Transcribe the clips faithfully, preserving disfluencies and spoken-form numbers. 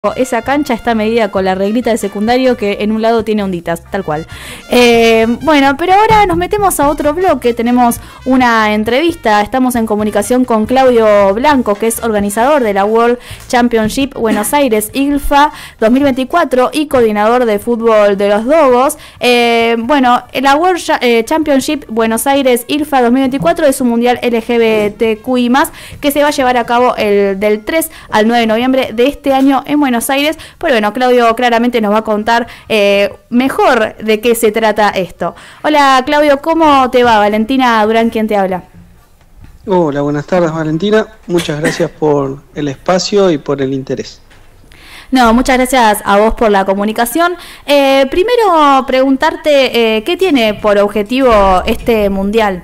Esa cancha está medida con la reglita de secundario que en un lado tiene onditas, tal cual. Eh, bueno, pero ahora nos metemos a otro bloque. Tenemos una entrevista. Estamos en comunicación con Claudio Blanco, que es organizador de la World Championship Buenos Aires I L F A dos mil veinticuatro y coordinador de fútbol de los Dogos. Eh, bueno, la World Championship Buenos Aires I L F A dos mil veinticuatro es un mundial L G B T Q I más, que se va a llevar a cabo el, del tres al nueve de noviembre de este año en Buenos Aires. Pero bueno, Claudio claramente nos va a contar eh, mejor de qué se trata esto. Hola Claudio, ¿cómo te va? Valentina Durán, ¿quién te habla? Hola, buenas tardes Valentina, muchas gracias por el espacio y por el interés. No, muchas gracias a vos por la comunicación. Eh, primero preguntarte, eh, ¿qué tiene por objetivo este mundial?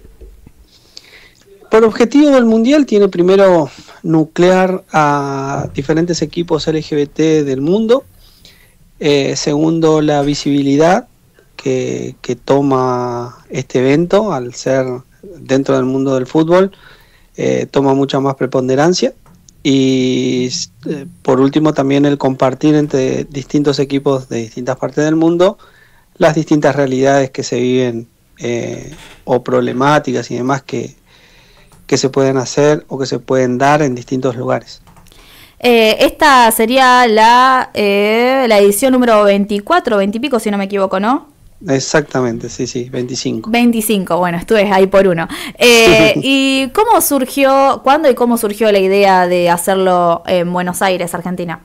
Por objetivo el mundial tiene primero nuclear a diferentes equipos L G B T del mundo. Eh, segundo, la visibilidad que, que toma este evento al ser dentro del mundo del fútbol, eh, toma mucha más preponderancia. Y eh, por último también el compartir entre distintos equipos de distintas partes del mundo las distintas realidades que se viven eh, o problemáticas y demás que que se pueden hacer o que se pueden dar en distintos lugares. Eh, esta sería la, eh, la edición número veinticuatro, veinte y pico, si no me equivoco, ¿no? Exactamente, sí, sí, veinticinco. veinticinco, bueno, estuve ahí por uno. Eh, ¿Y cómo surgió, cuándo y cómo surgió la idea de hacerlo en Buenos Aires, Argentina?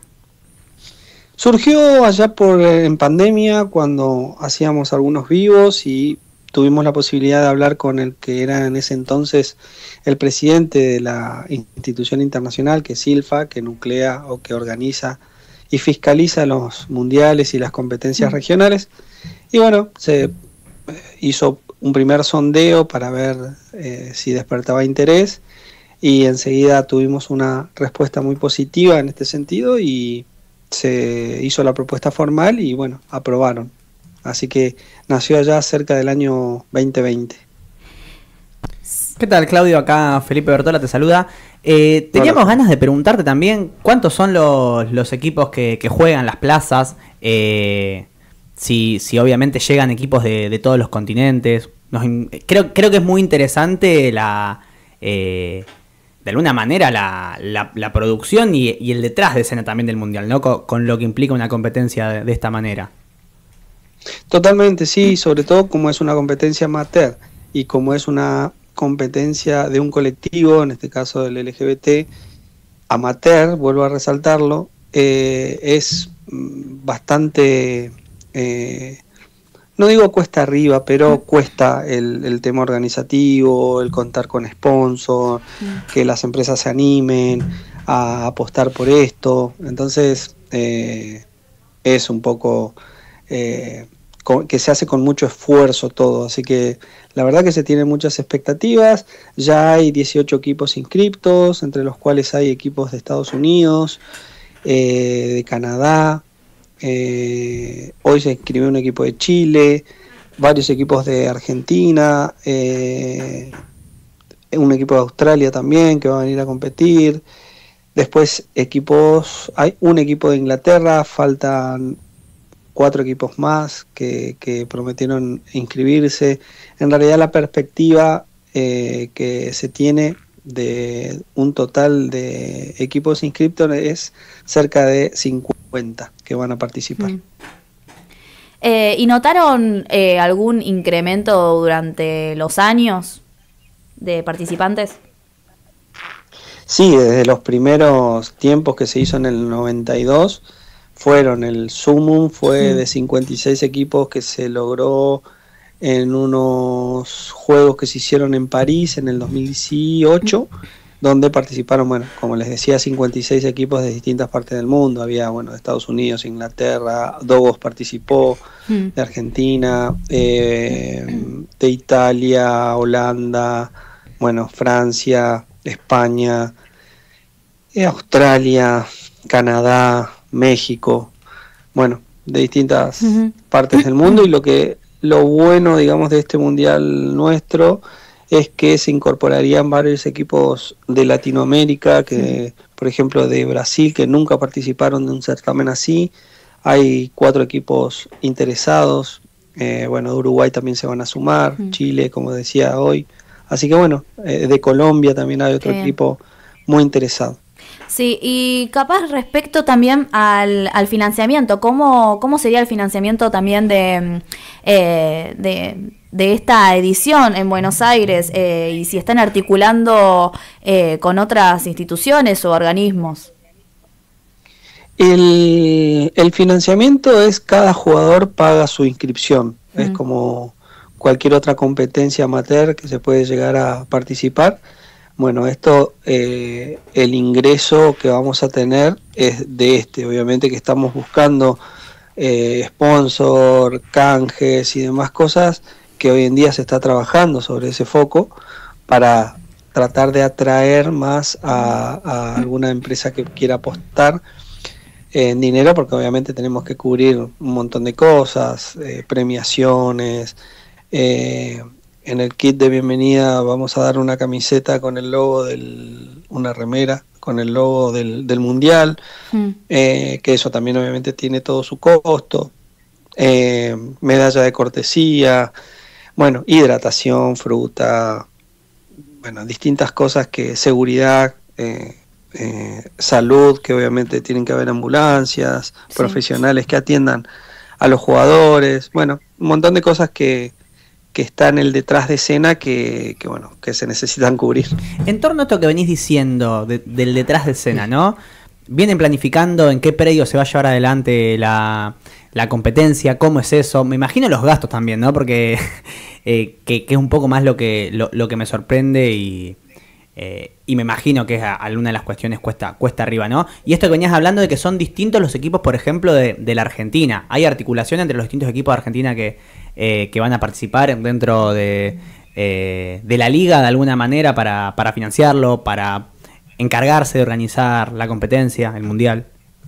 Surgió allá por en pandemia, cuando hacíamos algunos vivos y tuvimos la posibilidad de hablar con el que era en ese entonces el presidente de la institución internacional, que es I L F A, que nuclea o que organiza y fiscaliza los mundiales y las competencias regionales. Y bueno, se hizo un primer sondeo para ver eh, si despertaba interés y enseguida tuvimos una respuesta muy positiva en este sentido y se hizo la propuesta formal y bueno, aprobaron. Así que nació allá cerca del año veinte veinte. ¿Qué tal, Claudio? Acá Felipe Bertola te saluda. Eh, teníamos Hola. ganas de preguntarte también cuántos son los, los equipos que, que juegan las plazas, eh, si, si obviamente llegan equipos de, de todos los continentes. Nos, creo, creo que es muy interesante la eh, de alguna manera la, la, la producción y, y el detrás de escena también del Mundial, ¿no? Con, con lo que implica una competencia de, de esta manera. Totalmente, sí, sobre todo como es una competencia amateur y como es una competencia de un colectivo, en este caso del L G B T, amateur, vuelvo a resaltarlo, eh, es bastante, eh, no digo cuesta arriba, pero cuesta el, el tema organizativo, el contar con sponsor, que las empresas se animen a apostar por esto, entonces eh, es un poco... Eh, con, que se hace con mucho esfuerzo todo, así que la verdad que se tienen muchas expectativas. Ya hay dieciocho equipos inscriptos, entre los cuales hay equipos de Estados Unidos, eh, de Canadá, eh, hoy se inscribió un equipo de Chile, varios equipos de Argentina, eh, un equipo de Australia también que va a venir a competir, después equipos, hay un equipo de Inglaterra, faltan cuatro equipos más que, que prometieron inscribirse. En realidad la perspectiva eh, que se tiene de un total de equipos inscriptos es cerca de cincuenta que van a participar. Mm. Eh, ¿Y notaron eh, algún incremento durante los años de participantes? Sí, desde los primeros tiempos que se hizo en el noventa y dos fueron, el sumum fue de cincuenta y seis equipos que se logró en unos juegos que se hicieron en París en el dos mil dieciocho, donde participaron, bueno, como les decía, cincuenta y seis equipos de distintas partes del mundo. Había, bueno, de Estados Unidos, Inglaterra, Dogos participó, de Argentina, eh, de Italia, Holanda, bueno, Francia, España, eh, Australia, Canadá, México, bueno, de distintas uh-huh. partes del mundo. Y lo que lo bueno, digamos, de este mundial nuestro es que se incorporarían varios equipos de Latinoamérica que uh-huh. por ejemplo, de Brasil, que nunca participaron de un certamen así. Hay cuatro equipos interesados. Eh, bueno, de Uruguay también se van a sumar, mm. Chile, como decía hoy. Así que bueno, eh, de Colombia también hay otro equipo muy interesado. Sí, y capaz respecto también al, al financiamiento, ¿cómo, ¿cómo sería el financiamiento también de, eh, de, de esta edición en Buenos Aires? Eh, y si están articulando eh, con otras instituciones o organismos. El, el financiamiento es cada jugador paga su inscripción, mm. es como cualquier otra competencia amateur que se puede llegar a participar. Bueno, esto, eh, el ingreso que vamos a tener es de este, obviamente que estamos buscando eh, sponsor, canjes y demás cosas que hoy en día se está trabajando sobre ese foco para tratar de atraer más a, a alguna empresa que quiera apostar en dinero, porque obviamente tenemos que cubrir un montón de cosas, eh, premiaciones, eh, en el kit de bienvenida vamos a dar una camiseta con el logo del, una remera con el logo del, del mundial, mm. eh, que eso también obviamente tiene todo su costo, eh, medalla de cortesía, bueno, hidratación, fruta, bueno, distintas cosas que seguridad, eh, eh, salud, que obviamente tienen que haber ambulancias, sí. profesionales que atiendan a los jugadores, bueno, un montón de cosas que que está en el detrás de escena que, que bueno, que se necesitan cubrir. En torno a esto que venís diciendo de, del detrás de escena, ¿no? ¿Vienen planificando en qué predio se va a llevar adelante la, la competencia? ¿Cómo es eso? Me imagino los gastos también, ¿no? Porque eh, que, que es un poco más lo que, lo, lo que me sorprende y, eh, y me imagino que es a, alguna de las cuestiones cuesta, cuesta arriba, ¿no? Y esto que venías hablando de que son distintos los equipos, por ejemplo, de, de la Argentina. ¿Hay articulación entre los distintos equipos de Argentina que Eh, que van a participar dentro de, eh, de la liga de alguna manera para, para financiarlo, para encargarse de organizar la competencia, el mundial?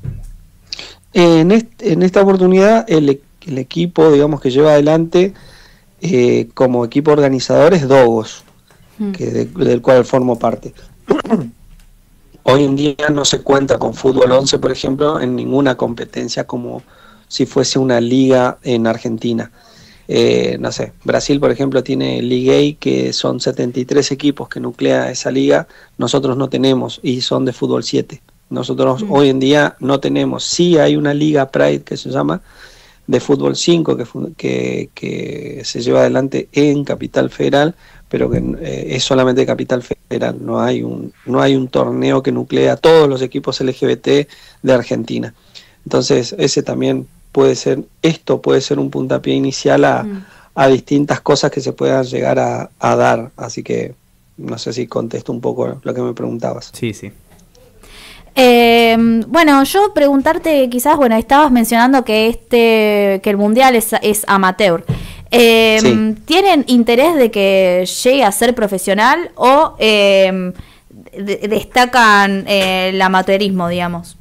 En, este, en esta oportunidad el, el equipo, digamos, que lleva adelante eh, como equipo organizador es Dogos, mm. que de, del cual formo parte. Hoy en día no se cuenta con fútbol once, por ejemplo, en ninguna competencia como si fuese una liga en Argentina. Eh, no sé, Brasil por ejemplo tiene Liga A, que son setenta y tres equipos que nuclea esa liga, nosotros no tenemos y son de fútbol siete. Nosotros mm. hoy en día no tenemos, sí hay una liga Pride que se llama de fútbol cinco que, que, que se lleva adelante en Capital Federal, pero que eh, es solamente Capital Federal, no hay un no hay un torneo que nuclea a todos los equipos L G B T de Argentina. Entonces ese también puede ser, esto puede ser un puntapié inicial a, mm. a distintas cosas que se puedan llegar a, a dar, así que no sé si contesto un poco lo que me preguntabas. Sí, sí. Eh, bueno, yo preguntarte quizás, bueno, estabas mencionando que este que el mundial es, es amateur. Eh, sí. ¿Tienen interés de que llegue a ser profesional o eh, de, destacan eh, el amateurismo, digamos?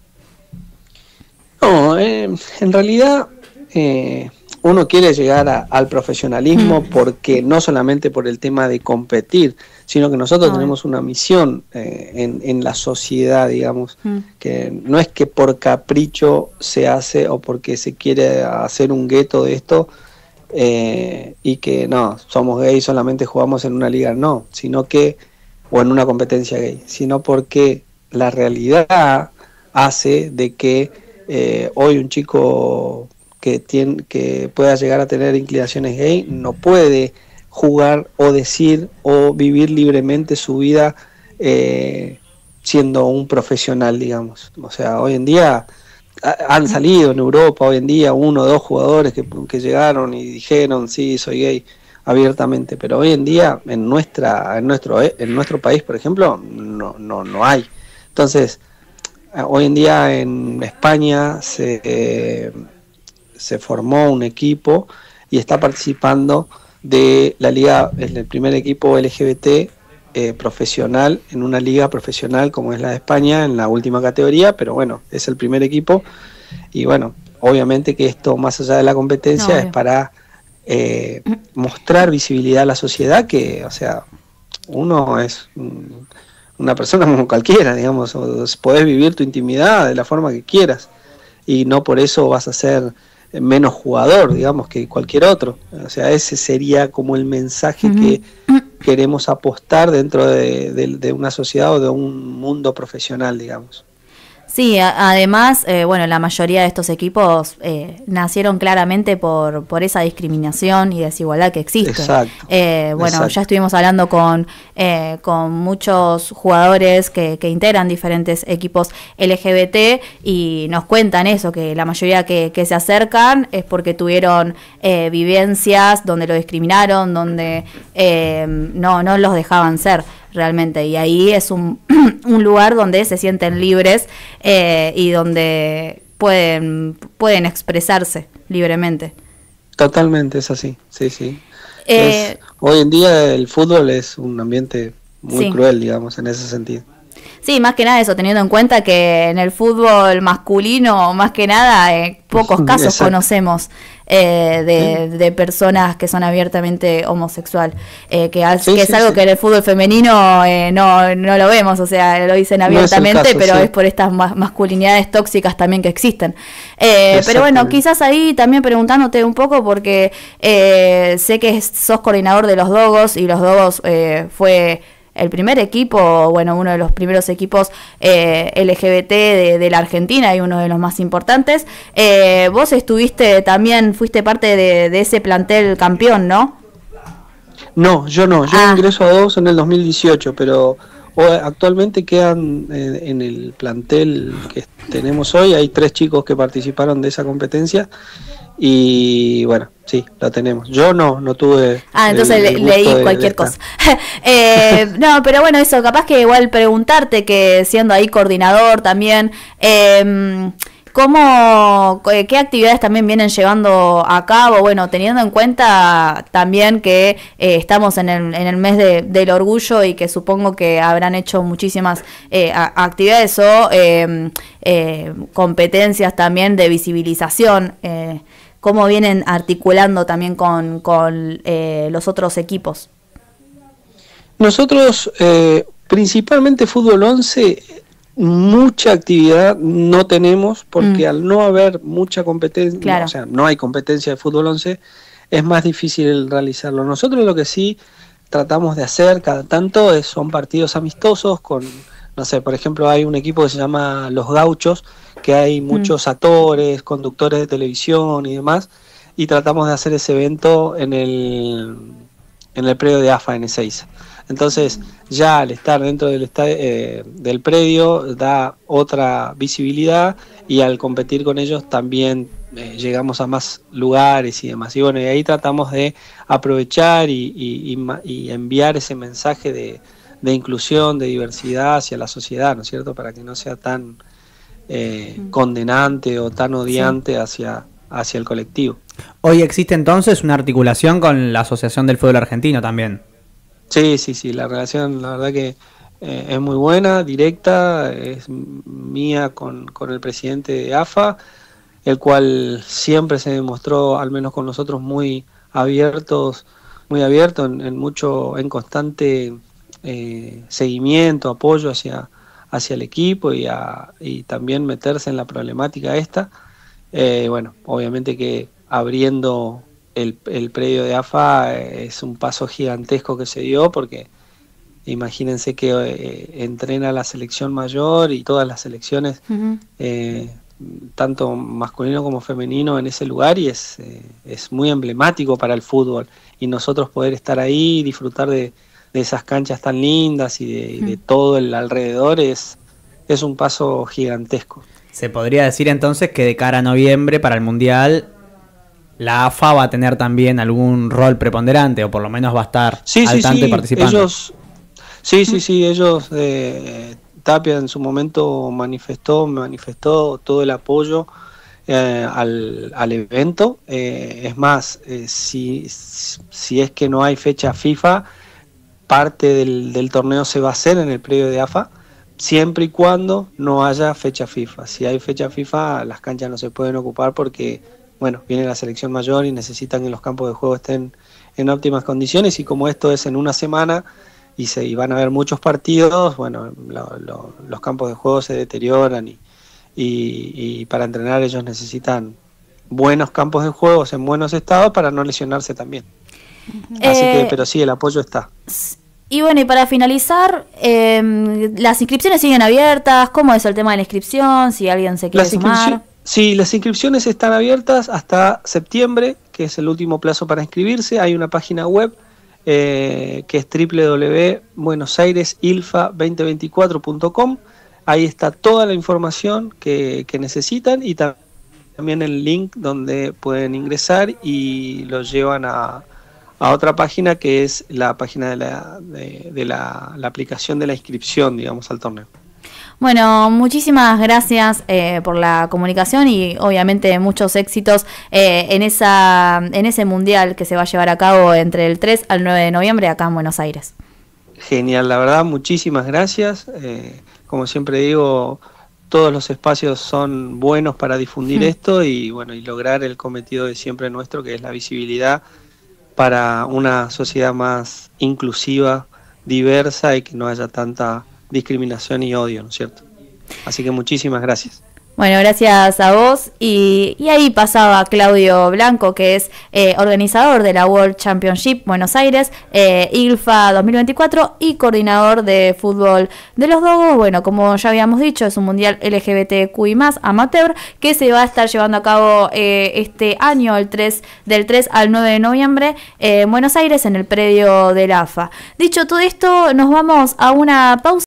No, eh, en realidad eh, uno quiere llegar a, al profesionalismo mm. porque no solamente por el tema de competir, sino que nosotros no, tenemos una misión eh, en, en la sociedad, digamos, mm. que no es que por capricho se hace o porque se quiere hacer un gueto de esto eh, y que no, somos gays, solamente jugamos en una liga, no, sino que, o en una competencia gay, sino porque la realidad hace de que Eh, hoy un chico que tiene, que pueda llegar a tener inclinaciones gay no puede jugar o decir o vivir libremente su vida eh, siendo un profesional, digamos. O sea, hoy en día a, han salido en Europa hoy en día uno o dos jugadores que, que llegaron y dijeron sí, soy gay abiertamente, pero hoy en día en nuestra en nuestro en nuestro país, por ejemplo, no no no hay. Entonces hoy en día en España se, eh, se formó un equipo y está participando de la liga, es el primer equipo L G B T eh, profesional en una liga profesional como es la de España en la última categoría, pero bueno, es el primer equipo y bueno, obviamente que esto más allá de la competencia no, es para eh, mostrar visibilidad a la sociedad que, o sea, uno es... Mm, una persona como cualquiera, digamos, o podés vivir tu intimidad de la forma que quieras, y no por eso vas a ser menos jugador, digamos, que cualquier otro. O sea, ese sería como el mensaje uh-huh. que queremos apostar dentro de, de, de una sociedad o de un mundo profesional, digamos. Sí, a, además, eh, bueno, la mayoría de estos equipos eh, nacieron claramente por, por esa discriminación y desigualdad que existe. Exacto. Eh, bueno, exacto. ya estuvimos hablando con, eh, con muchos jugadores que, que integran diferentes equipos L G B T y nos cuentan eso, que la mayoría que, que se acercan es porque tuvieron eh, vivencias donde lo discriminaron, donde eh, no, no los dejaban ser realmente, y ahí es un, un lugar donde se sienten libres eh, y donde pueden pueden expresarse libremente. Totalmente, es así, sí, sí. Eh, es, hoy en día el fútbol es un ambiente muy sí. cruel, digamos, en ese sentido. Sí, más que nada eso, teniendo en cuenta que en el fútbol masculino, más que nada, eh, pocos casos Exacto. conocemos eh, de, de personas que son abiertamente homosexual, eh, que, al, sí, que sí, es algo sí. que en el fútbol femenino eh, no, no lo vemos, o sea, lo dicen abiertamente, no es caso, pero sí. es por estas ma- masculinidades tóxicas también que existen. Eh, pero bueno, quizás ahí también preguntándote un poco, porque eh, sé que sos coordinador de los Dogos, y los Dogos eh, fue el primer equipo, bueno, uno de los primeros equipos eh, L G B T de, de la Argentina y uno de los más importantes. Eh, vos estuviste también, fuiste parte de, de ese plantel campeón, ¿no? No, yo no, yo ah. ingreso a dos en el dos mil dieciocho, pero actualmente quedan en, en el plantel que tenemos hoy, hay tres chicos que participaron de esa competencia. Y bueno, sí, la tenemos. Yo no, no tuve. Ah, entonces el, el leí de, cualquier de cosa. eh, no, pero bueno, eso, capaz que igual preguntarte, que siendo ahí coordinador también, eh, ¿cómo, qué actividades también vienen llevando a cabo? Bueno, teniendo en cuenta también que eh, estamos en el, en el mes de, del orgullo, y que supongo que habrán hecho muchísimas eh, a, actividades o eh, eh, competencias también de visibilización. Eh, ¿Cómo vienen articulando también con, con eh, los otros equipos? Nosotros, eh, principalmente fútbol once, mucha actividad no tenemos, porque mm. al no haber mucha competencia, claro. no, o sea, no hay competencia de fútbol once, es más difícil el realizarlo. Nosotros lo que sí tratamos de hacer cada tanto es, son partidos amistosos con, no sé, por ejemplo, hay un equipo que se llama Los Gauchos, que hay muchos mm. actores, conductores de televisión y demás, y tratamos de hacer ese evento en el en el predio de A F A en Ezeiza. Entonces, ya al estar dentro del, estadio, eh, del predio, da otra visibilidad, y al competir con ellos también eh, llegamos a más lugares y demás. Y bueno, y ahí tratamos de aprovechar y, y, y, y enviar ese mensaje de, de inclusión, de diversidad hacia la sociedad, ¿no es cierto? Para que no sea tan eh, mm. condenante o tan odiante sí. hacia, hacia el colectivo. Hoy existe entonces una articulación con la Asociación del Fútbol Argentino también. Sí, sí, sí, la relación la verdad que eh, es muy buena, directa, es mía con, con el presidente de A F A, el cual siempre se demostró, al menos con nosotros, muy abiertos, muy abierto, en, en mucho, en constante eh, seguimiento, apoyo hacia, hacia el equipo, y, a, y también meterse en la problemática esta. Eh, bueno, obviamente que abriendo El, el predio de A F A es un paso gigantesco que se dio, porque imagínense que eh, entrena la selección mayor y todas las selecciones, uh-huh. eh, tanto masculino como femenino, en ese lugar, y es, eh, es muy emblemático para el fútbol, y nosotros poder estar ahí y disfrutar de, de esas canchas tan lindas y de, uh-huh. y de todo el alrededor es, es un paso gigantesco. Se podría decir entonces que de cara a noviembre para el Mundial la A F A va a tener también algún rol preponderante, o por lo menos va a estar sí, al sí, tanto sí. y participando. Ellos, sí, sí, sí, ellos, eh, Tapia en su momento manifestó, manifestó todo el apoyo eh, al, al evento. Eh, es más, eh, si, si es que no hay fecha FIFA, parte del, del torneo se va a hacer en el predio de A F A, siempre y cuando no haya fecha FIFA. Si hay fecha FIFA, las canchas no se pueden ocupar, porque bueno, viene la selección mayor y necesitan que los campos de juego estén en óptimas condiciones, y como esto es en una semana, y, se, y van a haber muchos partidos, bueno, lo, lo, los campos de juego se deterioran y, y, y para entrenar ellos necesitan buenos campos de juegos en buenos estados para no lesionarse también. Eh, Así que, pero sí, el apoyo está. Y bueno, y para finalizar, eh, ¿las inscripciones siguen abiertas? ¿Cómo es el tema de la inscripción? Si alguien se quiere sumar. Sí, las inscripciones están abiertas hasta septiembre, que es el último plazo para inscribirse. Hay una página web eh, que es doble u doble u doble u punto buenos aires ilfa dos mil veinticuatro punto com. Ahí está toda la información que, que necesitan y también el link donde pueden ingresar y los llevan a... a otra página que es la página de la, de, de la, la aplicación de la inscripción, digamos, al torneo. Bueno, muchísimas gracias eh, por la comunicación y obviamente muchos éxitos eh, en esa en ese mundial que se va a llevar a cabo entre el tres al nueve de noviembre acá en Buenos Aires. Genial, la verdad, muchísimas gracias. Eh, como siempre digo, todos los espacios son buenos para difundir hmm. esto y bueno, y lograr el cometido de siempre nuestro, que es la visibilidad para una sociedad más inclusiva, diversa y que no haya tanta discriminación y odio, ¿no es cierto? Así que muchísimas gracias. Bueno, gracias a vos. Y, y ahí pasaba Claudio Blanco, que es eh, organizador de la World Championship Buenos Aires, eh, ILFA dos mil veinticuatro y coordinador de fútbol de los Dogos. Bueno, como ya habíamos dicho, es un mundial L G B T Q I más, amateur, que se va a estar llevando a cabo eh, este año, el tres, del tres al nueve de noviembre, eh, en Buenos Aires, en el predio del A F A. Dicho todo esto, nos vamos a una pausa.